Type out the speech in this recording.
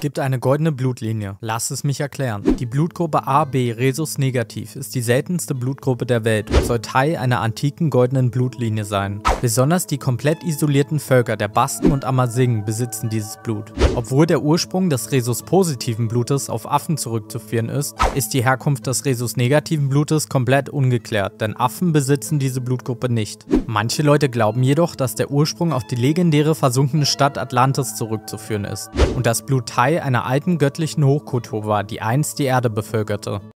gibt eine goldene Blutlinie. Lass es mich erklären. Die Blutgruppe AB Rhesus negativ ist die seltenste Blutgruppe der Welt und soll Teil einer antiken goldenen Blutlinie sein. Besonders die komplett isolierten Völker der Basken und Amazighen besitzen dieses Blut. Obwohl der Ursprung des Rhesus-positiven Blutes auf Affen zurückzuführen ist, ist die Herkunft des Rhesus-negativen Blutes komplett ungeklärt, denn Affen besitzen diese Blutgruppe nicht. Manche Leute glauben jedoch, dass der Ursprung auf die legendäre versunkene Stadt Atlantis zurückzuführen ist und das Blut Teil einer alten göttlichen Hochkultur war, die einst die Erde bevölkerte.